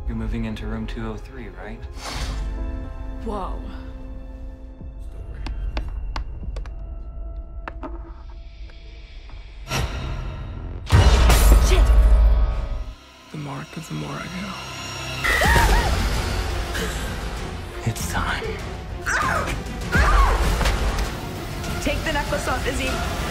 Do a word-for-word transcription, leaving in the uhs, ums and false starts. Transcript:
You're moving into room two oh three, right? Whoa. Shit! The mark of the more I know. It's time. Take the necklace off, Izzy.